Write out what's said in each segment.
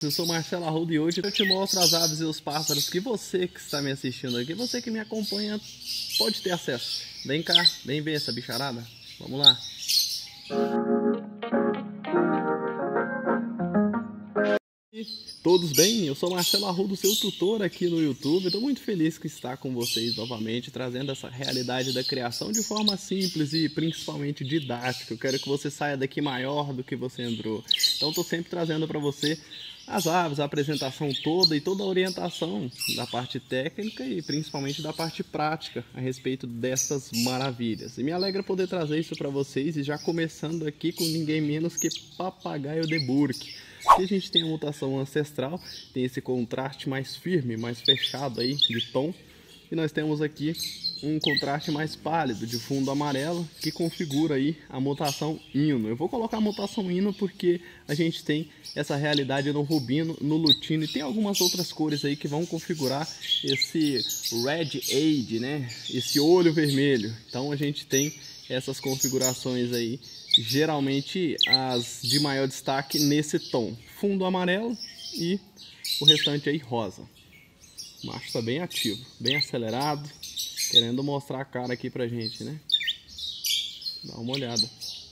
Eu sou Marcelo Arruda e hoje eu te mostro as aves e os pássaros que você que está me assistindo aqui, você que me acompanha, pode ter acesso. Vem cá, vem ver essa bicharada. Vamos lá. Todos bem? Eu sou Marcelo Arruda, seu tutor aqui no YouTube. Estou muito feliz que está com vocês novamente, trazendo essa realidade da criação de forma simples e principalmente didática. Eu quero que você saia daqui maior do que você entrou. Então estou sempre trazendo para você as aves, a apresentação toda e toda a orientação da parte técnica e principalmente da parte prática a respeito destas maravilhas. E me alegra poder trazer isso para vocês e já começando aqui com ninguém menos que Papagaio de Burke. Aqui a gente tem a mutação ancestral, tem esse contraste mais firme, mais fechado aí de tom. E nós temos aqui um contraste mais pálido, de fundo amarelo, que configura aí a mutação hino. Eu vou colocar a mutação hino porque a gente tem essa realidade no rubino, no lutino e tem algumas outras cores aí que vão configurar esse red age, né? Esse olho vermelho. Então a gente tem essas configurações aí, geralmente as de maior destaque nesse tom. Fundo amarelo e o restante aí rosa. O macho está bem ativo, bem acelerado, querendo mostrar a cara aqui pra gente, né? Dá uma olhada.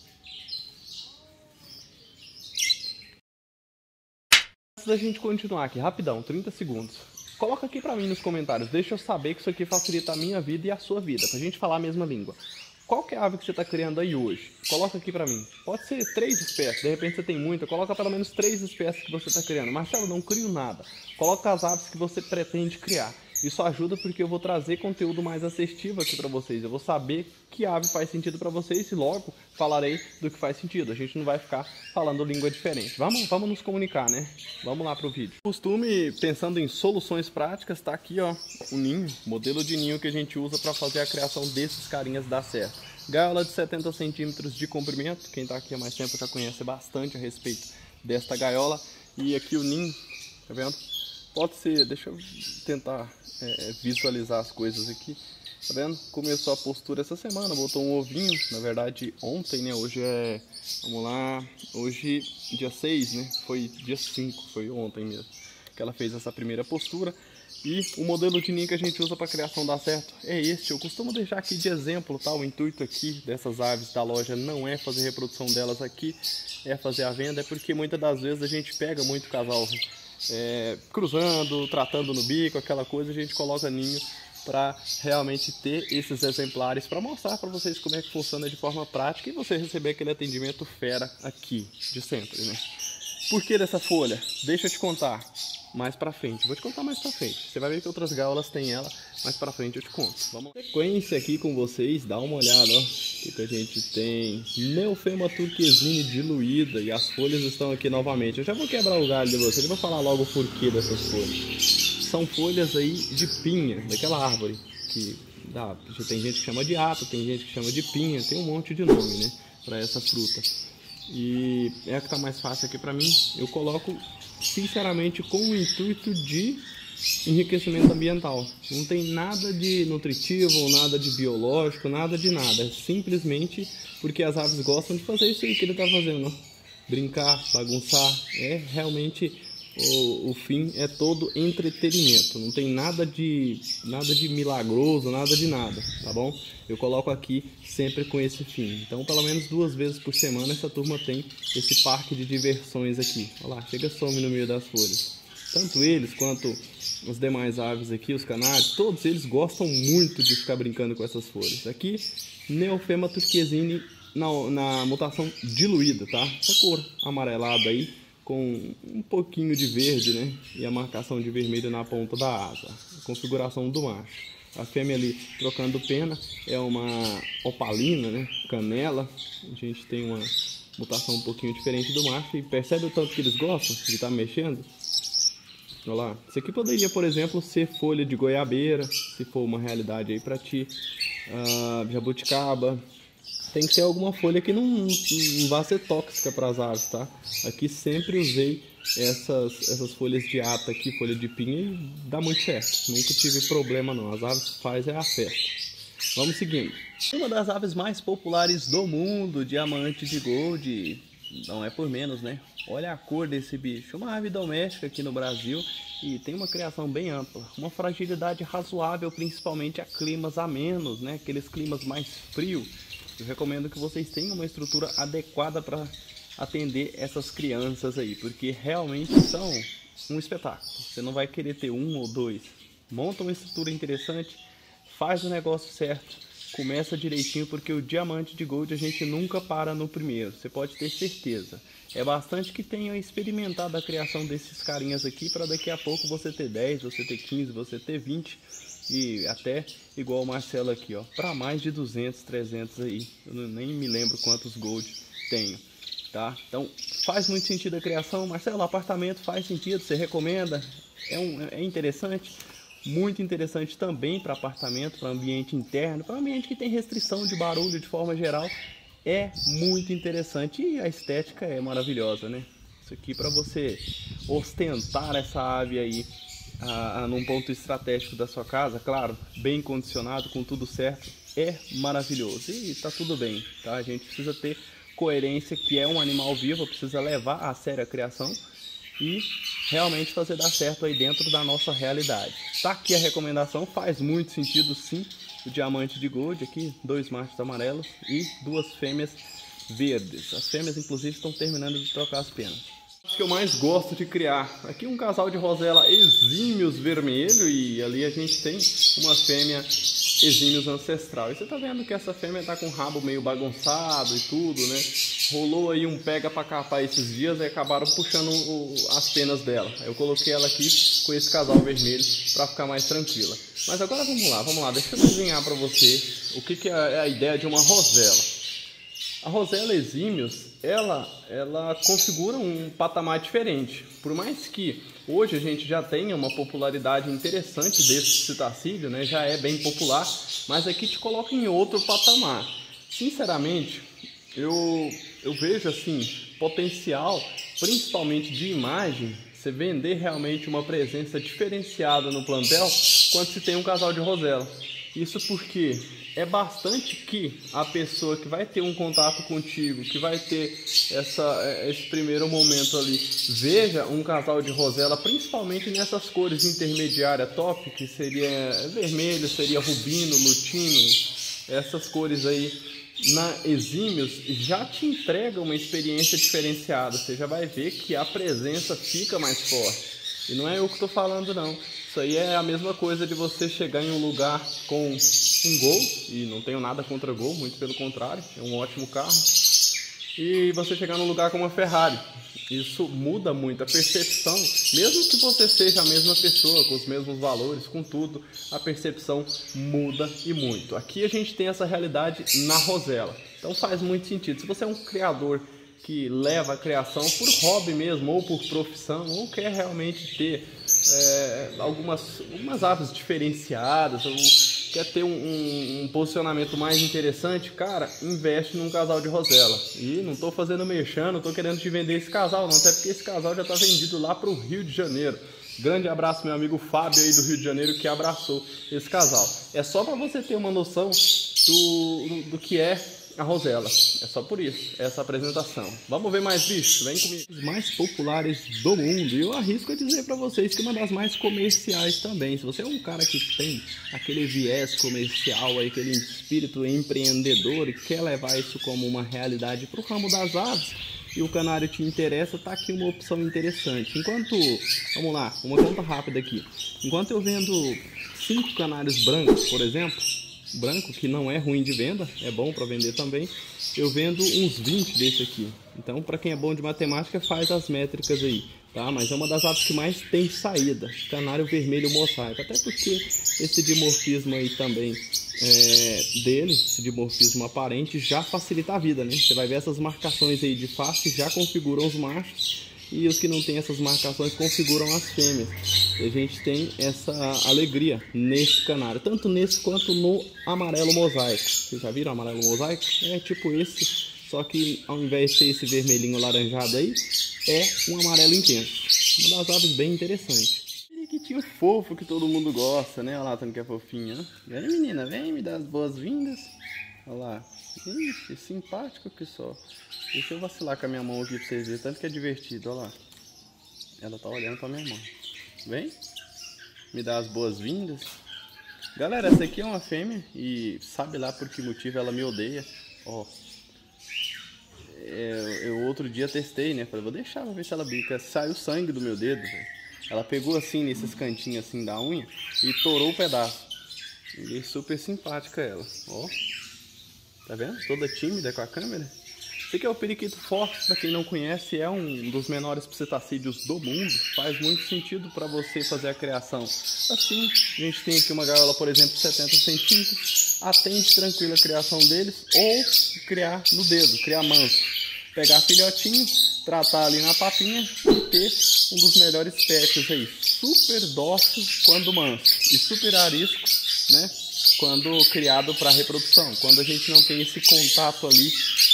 Antes da gente continuar aqui, rapidão, 30 segundos. Coloca aqui pra mim nos comentários, deixa eu saber que isso aqui facilita a minha vida e a sua vida, pra gente falar a mesma língua. Qual que é a ave que você está criando aí hoje? Coloca aqui pra mim. Pode ser 3 espécies, de repente você tem muita, coloca pelo menos 3 espécies que você está criando. Marcelo, não crio nada. Coloca as aves que você pretende criar. Isso ajuda porque eu vou trazer conteúdo mais assertivo aqui para vocês. Eu vou saber que ave faz sentido para vocês e logo falarei do que faz sentido. A gente não vai ficar falando língua diferente. Vamos nos comunicar, né? Vamos lá pro vídeo. Costume, pensando em soluções práticas, tá aqui, ó, o ninho, modelo de ninho que a gente usa para fazer a criação desses carinhas dar certo. Gaiola de 70 centímetros de comprimento. Quem tá aqui há mais tempo já conhece bastante a respeito desta gaiola. E aqui o ninho, tá vendo? Pode ser, deixa eu tentar visualizar as coisas aqui, tá vendo? Começou a postura essa semana, botou um ovinho, na verdade ontem, né? Hoje é, vamos lá, hoje dia 6, né? Foi dia 5, foi ontem mesmo que ela fez essa primeira postura. E o modelo de ninho que a gente usa para criação dar certo é este. Eu costumo deixar aqui de exemplo, tá? O intuito aqui dessas aves da loja não é fazer reprodução delas aqui, é fazer a venda, é porque muitas das vezes a gente pega muito casal cruzando, tratando no bico, aquela coisa, a gente coloca ninho para realmente ter esses exemplares para mostrar para vocês como é que funciona de forma prática e você receber aquele atendimento fera aqui, de sempre, né? Por que dessa folha? Deixa eu te contar mais pra frente. Vou te contar mais pra frente. Você vai ver que outras gaiolas têm ela, mais pra frente eu te conto. Vamos lá. Sequência aqui com vocês, dá uma olhada, ó. O que a gente tem? Nymphema turquesine diluída e as folhas estão aqui novamente. Eu já vou quebrar o galho de vocês, eu vou falar logo o porquê dessas folhas. São folhas aí de pinha, daquela árvore que dá. Tem gente que chama de ata, tem gente que chama de pinha, tem um monte de nome, né, pra essa fruta. E é a que tá mais fácil aqui pra mim. Eu coloco sinceramente com o intuito de enriquecimento ambiental. Não tem nada de nutritivo, nada de biológico, nada de nada. É simplesmente porque as aves gostam de fazer isso aí que ele tá fazendo, ó. Brincar, bagunçar. É realmente o fim é todo entretenimento. Não tem nada de milagroso, nada de nada, tá bom? Eu coloco aqui sempre com esse fim. Então, pelo menos 2 vezes por semana essa turma tem esse parque de diversões aqui. Olha lá, chega, some no meio das folhas. Tanto eles quanto as demais aves aqui, os canários, todos eles gostam muito de ficar brincando com essas folhas. Aqui, Nymphema turquesine na mutação diluída, tá? Essa cor amarelada aí, com um pouquinho de verde, né? E a marcação de vermelho na ponta da asa. A configuração do macho. A fêmea ali trocando pena é uma opalina, né? Canela. A gente tem uma mutação um pouquinho diferente do macho. E percebe o tanto que eles gostam de estar mexendo? Olha lá. Isso aqui poderia, por exemplo, ser folha de goiabeira, se for uma realidade aí para ti. Jabuticaba. Tem que ser alguma folha que não vá ser tóxica para as aves, tá? Aqui sempre usei essas folhas de ata aqui, folha de pinha, e dá muito certo. Nunca tive problema não, as aves fazem a festa. Vamos seguindo. Uma das aves mais populares do mundo, diamante de gold, não é por menos, né? Olha a cor desse bicho, uma ave doméstica aqui no Brasil e tem uma criação bem ampla, uma fragilidade razoável, principalmente a climas amenos, né? Aqueles climas mais frios. Eu recomendo que vocês tenham uma estrutura adequada para atender essas crianças aí, porque realmente são um espetáculo. Você não vai querer ter um ou dois. Monta uma estrutura interessante, faz o negócio certo. Começa direitinho, porque o diamante de gold a gente nunca para no primeiro, você pode ter certeza. É bastante que tenha experimentado a criação desses carinhas aqui, para daqui a pouco você ter 10, você ter 15, você ter 20 e até igual o Marcelo aqui, ó, para mais de 200, 300 aí. Eu nem me lembro quantos gold tenho, tá? Então faz muito sentido a criação. Marcelo, apartamento faz sentido, você recomenda? É interessante. Muito interessante também para apartamento, para ambiente interno, para ambiente que tem restrição de barulho de forma geral. É muito interessante e a estética é maravilhosa, né? Isso aqui para você ostentar essa ave aí num ponto estratégico da sua casa, claro, bem condicionado, com tudo certo, é maravilhoso. E tá tudo bem, tá? A gente precisa ter coerência, que é um animal vivo, precisa levar a sério a criação e realmente fazer dar certo aí dentro da nossa realidade. Tá aqui a recomendação, faz muito sentido sim. O diamante de gold aqui, 2 machos amarelos e 2 fêmeas verdes. As fêmeas inclusive estão terminando de trocar as penas. O que eu mais gosto de criar, aqui um casal de rosela exímios vermelho e ali a gente tem uma fêmea exímios ancestral. E você tá vendo que essa fêmea tá com o rabo meio bagunçado e tudo, né? Rolou aí um pega pra capar esses dias e acabaram puxando as penas dela. Eu coloquei ela aqui com esse casal vermelho para ficar mais tranquila. Mas agora vamos lá, deixa eu desenhar para você o que é a ideia de uma rosela. A rosela exímios, ela configura um patamar diferente. Por mais que hoje a gente já tenha uma popularidade interessante desse citacídeo, né? Já é bem popular, mas aqui te coloca em outro patamar. Sinceramente, eu vejo assim potencial, principalmente de imagem, você vender realmente uma presença diferenciada no plantel quando se tem um casal de rosela. Isso porque é bastante que a pessoa que vai ter um contato contigo, que vai ter esse primeiro momento ali, veja um casal de rosela, principalmente nessas cores intermediárias top, que seria vermelho, seria rubino, lutino, essas cores aí na exímios já te entrega uma experiência diferenciada. Você já vai ver que a presença fica mais forte. E não é eu que estou falando não. Isso aí é a mesma coisa de você chegar em um lugar com um Gol, e não tenho nada contra Gol, muito pelo contrário, é um ótimo carro, e você chegar num lugar com uma Ferrari. Isso muda muito a percepção, mesmo que você seja a mesma pessoa, com os mesmos valores, com tudo, a percepção muda e muito. Aqui a gente tem essa realidade na rosela, então faz muito sentido. Se você é um criador que leva a criação por hobby mesmo, ou por profissão, ou quer realmente ter algumas aves diferenciadas, ou quer ter um posicionamento mais interessante, cara, investe num casal de rosela. E não estou fazendo merchan, não estou querendo te vender esse casal não, até porque esse casal já está vendido lá para o Rio de Janeiro. Grande abraço meu amigo Fábio aí do Rio de Janeiro, que abraçou esse casal. É só para você ter uma noção do que é a rosela. É só por isso, essa apresentação. Vamos ver mais bichos? Vem comigo. Os mais populares do mundo. E eu arrisco a dizer para vocês que é uma das mais comerciais também. Se você é um cara que tem aquele viés comercial, aí, aquele espírito empreendedor e quer levar isso como uma realidade para o ramo das aves, e o canário te interessa, tá aqui uma opção interessante. Vamos lá, uma conta rápida aqui. Enquanto eu vendo 5 canários brancos, por exemplo, branco, que não é ruim de venda, é bom para vender também, eu vendo uns 20 desse aqui. Então, para quem é bom de matemática, faz as métricas aí, tá? Mas é uma das aves que mais tem saída, canário vermelho mosaico, até porque esse dimorfismo aí também dele, esse dimorfismo aparente, já facilita a vida, né? Você vai ver essas marcações aí de face, já configuram os machos, e os que não tem essas marcações configuram as fêmeas. E a gente tem essa alegria nesse canário, tanto nesse quanto no amarelo mosaico. Vocês já viram o amarelo mosaico? É tipo esse, só que ao invés de ser esse vermelhinho laranjado aí, é um amarelo intenso. Uma das aves bem interessante. Periquitinho fofo que todo mundo gosta, né? Olha lá, tanto que é fofinha. Vem menina, vem me dar as boas-vindas. Olha lá, Ixi, simpático que só. Deixa eu vacilar com a minha mão aqui pra vocês verem, tanto que é divertido, olha lá. Ela tá olhando pra minha mão. Vem, me dá as boas-vindas. Galera, essa aqui é uma fêmea e sabe lá por que motivo ela me odeia. Ó, eu outro dia testei, né? Falei, vou deixar pra ver se ela bica. Saiu sangue do meu dedo, velho. Ela pegou assim nesses cantinhos assim da unha e torou o pedaço. E é super simpática ela, ó. Tá vendo? Toda tímida com a câmera. Esse aqui é o periquito forte, para quem não conhece, é um dos menores psitacídeos do mundo. Faz muito sentido para você fazer a criação. Assim, a gente tem aqui uma gaiola, por exemplo, 70 centímetros. Atende tranquilo a criação deles ou criar no dedo, criar manso. Pegar filhotinho, tratar ali na papinha e ter um dos melhores pets aí. Super dócil quando manso e super arisco, né? Quando criado para reprodução. Quando a gente não tem esse contato ali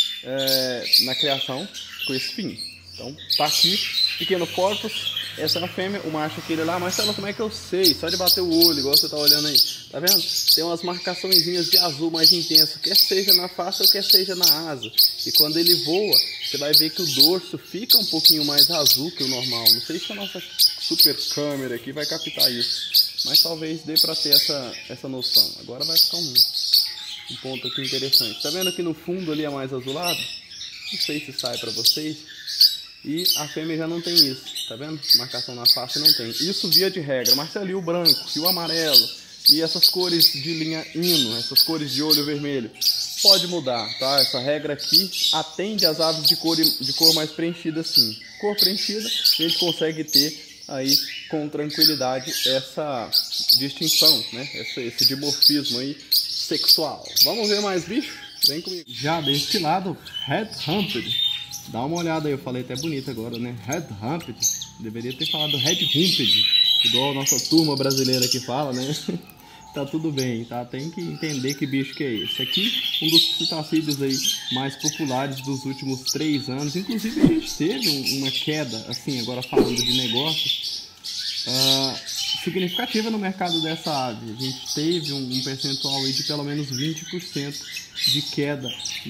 na criação com esse fim. Então tá aqui, pequeno corpus, essa é uma fêmea, o macho aquele lá. Marcelo, como é que eu sei? Só de bater o olho, igual você tá olhando aí, tá vendo? Tem umas marcaçõezinhas de azul mais intenso, quer seja na face ou quer seja na asa. E quando ele voa, você vai ver que o dorso fica um pouquinho mais azul que o normal. Não sei se a nossa super câmera aqui vai captar isso, mas talvez dê pra ter essa noção. Agora vai ficar um ponto aqui interessante. Tá vendo que no fundo ali é mais azulado? Não sei se sai pra vocês. E a fêmea já não tem isso, tá vendo? Marcação na face não tem. Isso via de regra. Marcelo, e o branco, e o amarelo, e essas cores de linha hino, essas cores de olho vermelho, pode mudar, tá? Essa regra aqui atende às aves de cor mais preenchida sim. Cor preenchida, a gente consegue ter aí com tranquilidade essa distinção, né? Esse dimorfismo aí sexual. Vamos ver mais bicho? Vem comigo. Já deste lado, Red Humped. Dá uma olhada aí, eu falei até bonito agora, né? Red Humped. Deveria ter falado Red Humped, igual a nossa turma brasileira que fala, né? Tá tudo bem, tá? Tem que entender que bicho que é esse. Aqui, um dos psitacídeos aí mais populares dos últimos 3 anos. Inclusive a gente teve uma queda, assim, agora falando de negócios, significativa no mercado dessa ave. A gente teve um percentual aí de pelo menos 20% de queda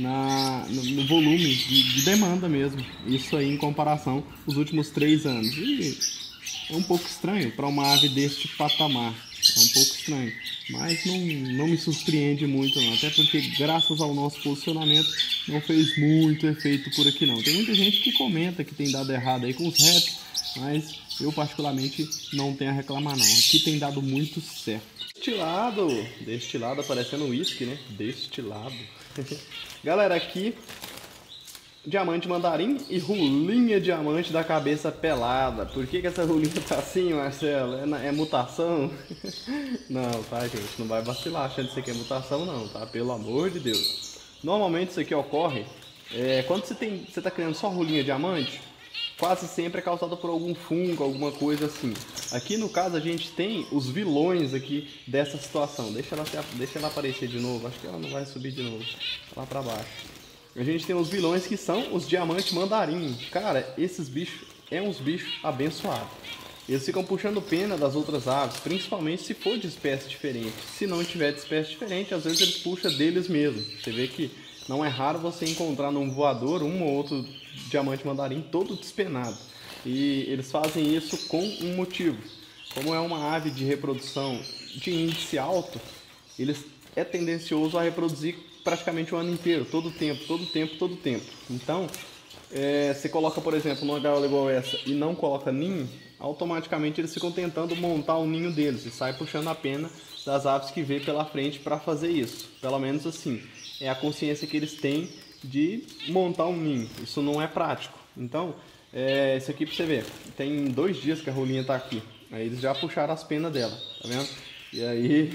no volume de demanda mesmo. Isso aí em comparação os últimos 3 anos. E é um pouco estranho para uma ave deste patamar. É um pouco estranho, mas não me surpreende muito não, até porque graças ao nosso posicionamento não fez muito efeito por aqui não. Tem muita gente que comenta que tem dado errado aí com os retos, mas eu particularmente não tenho a reclamar não. Aqui tem dado muito certo. Destilado parecendo uísque, né? Destilado. Galera, aqui diamante mandarim e rolinha diamante da cabeça pelada. Por que essa rolinha tá assim, Marcelo? É mutação? Não, tá, gente? Não vai vacilar achando que isso aqui é mutação, não, tá? Pelo amor de Deus. Normalmente isso aqui ocorre quando você tá criando só rolinha diamante, quase sempre é causado por algum fungo, alguma coisa assim. Aqui no caso a gente tem os vilões aqui dessa situação. Deixa ela aparecer de novo. Acho que ela não vai subir de novo. Lá pra baixo. A gente tem os vilões que são os diamantes mandarim. Cara, esses bichos uns bichos abençoados. Eles ficam puxando pena das outras aves, principalmente se for de espécie diferente. Se não tiver de espécie diferente, às vezes eles puxam deles mesmo. Você vê que não é raro você encontrar num voador um ou outro diamante mandarim todo despenado. E eles fazem isso com um motivo. Como é uma ave de reprodução de índice alto, é tendencioso a reproduzir praticamente o ano inteiro, todo tempo. Então, você coloca, por exemplo, numa gaiola igual essa e não coloca ninho, automaticamente eles ficam tentando montar o ninho deles e sai puxando a pena das aves que vê pela frente para fazer isso. Pelo menos assim, é a consciência que eles têm de montar um ninho. Isso não é prático. Então, isso aqui pra você ver, tem 2 dias que a rolinha tá aqui. Aí eles já puxaram as penas dela, tá vendo? E aí,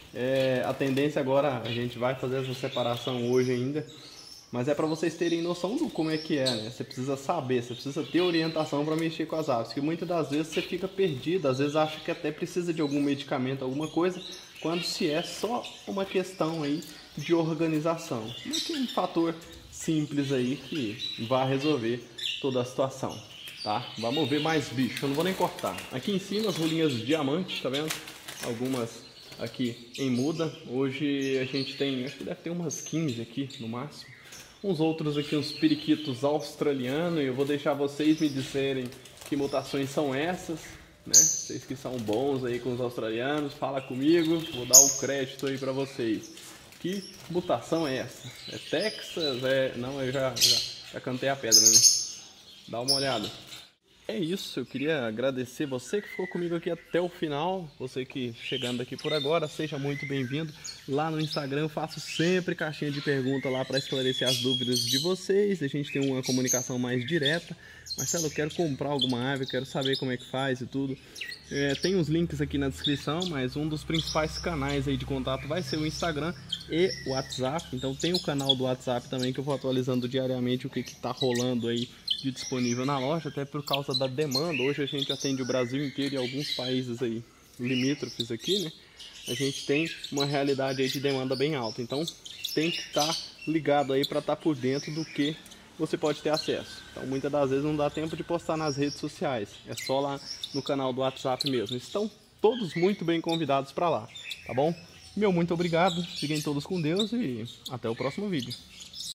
a tendência agora, a gente vai fazer essa separação hoje ainda, mas é para vocês terem noção do como é que é, né? Você precisa saber, você precisa ter orientação para mexer com as aves, que muitas das vezes você fica perdido, às vezes acha que até precisa de algum medicamento, alguma coisa, quando se é só uma questão aí de organização. Mas tem um fator simples aí que vai resolver toda a situação, tá? Vamos ver mais bicho, eu não vou nem cortar. Aqui em cima as rolinhas de diamante, tá vendo? Algumas aqui em muda. Hoje a gente tem, acho que deve ter umas 15 aqui no máximo. Uns outros aqui, uns periquitos australianos, e eu vou deixar vocês me dizerem que mutações são essas, né? Vocês que são bons aí com os australianos, fala comigo, vou dar o crédito aí pra vocês. Que mutação é essa? É Texas? Não, eu já cantei a pedra, né? Dá uma olhada. É isso, eu queria agradecer você que ficou comigo aqui até o final, você que chegando aqui por agora, seja muito bem-vindo. Lá no Instagram eu faço sempre caixinha de pergunta lá para esclarecer as dúvidas de vocês, a gente tem uma comunicação mais direta. Marcelo, eu quero comprar alguma ave, eu quero saber como é que faz e tudo. Tem os links aqui na descrição, mas um dos principais canais aí de contato vai ser o Instagram e o WhatsApp. Então tem o canal do WhatsApp também que eu vou atualizando diariamente o que está rolando aí de disponível na loja, até por causa da demanda. Hoje a gente atende o Brasil inteiro e alguns países aí limítrofes aqui, né? A gente tem uma realidade aí de demanda bem alta, então tem que estar ligado aí para estar por dentro do que você pode ter acesso. Então muitas das vezes não dá tempo de postar nas redes sociais, é só lá no canal do WhatsApp mesmo. Estão todos muito bem convidados para lá, tá bom? Meu muito obrigado, fiquem todos com Deus e até o próximo vídeo.